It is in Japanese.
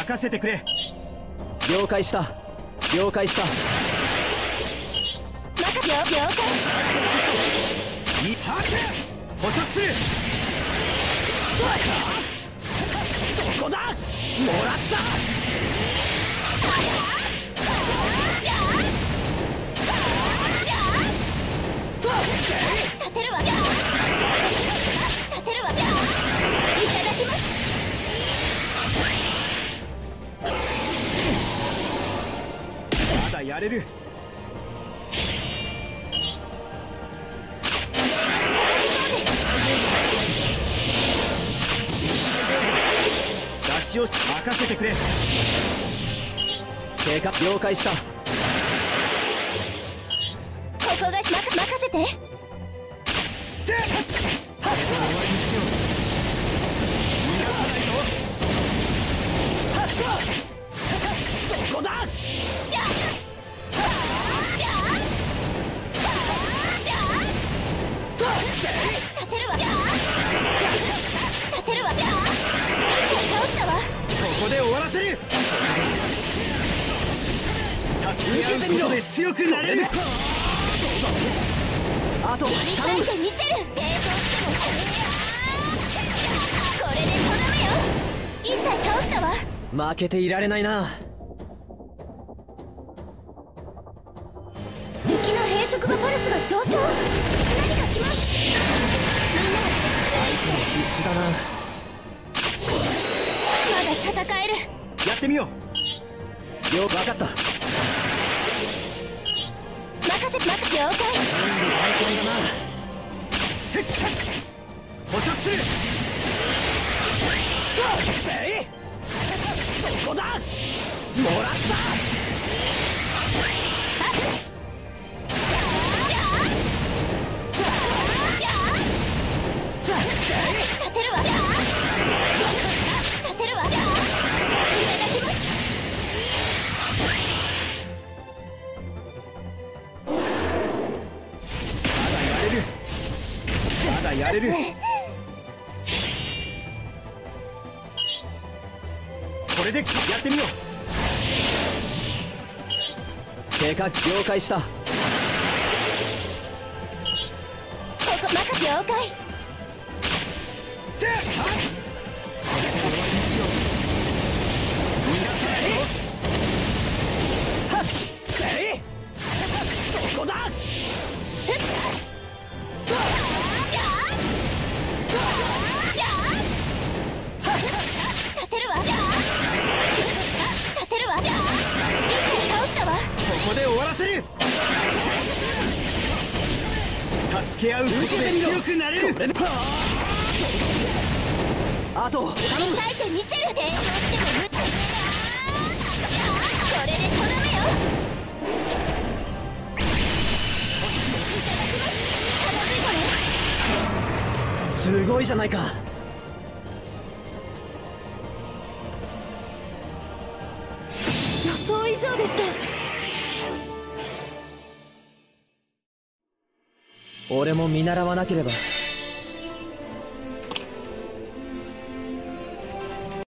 任せてくれ。 了解した。了解した。 了解。 いはけ捕捉する。 そこだ。もらった。 立てるわ。立てるわ。いただきます。 まだやれる。出しを任せてくれ。 経過了解した。 ここが任せて。 でそれで終わりにしよう。逃がさないぞ。 そこだ。 立てるわ。立てるわ。倒したわ。 ここで終わらせる。助け合うことで強くなれる。 あと見せてみせる。これでとどめよ。一体倒したわ。 負けていられないな。 敵の兵職場パルスが上昇。何かします。みんな必死だな。 まだ戦える。 やってみよう。 分かった。 任せ了解。 大変だな。 捕捉する。 そこだ。もらった。 立てるわ。立てるわ。いただきます。 まだやれる。これでやってみよう。 経過了解した。 ここ了解。 ではっそれで終わりにしよう。逃がさないぞ。 はっせい。そこだ。 立てるわ。立てるわ。一体倒したわ。 ここで終わらせる。助け合うことで強くなれる。 あと耐えてみせる。抵抗しても無駄。これでとどめよ。 すごいじゃないか。 予想以上でした。 俺も見習わなければ。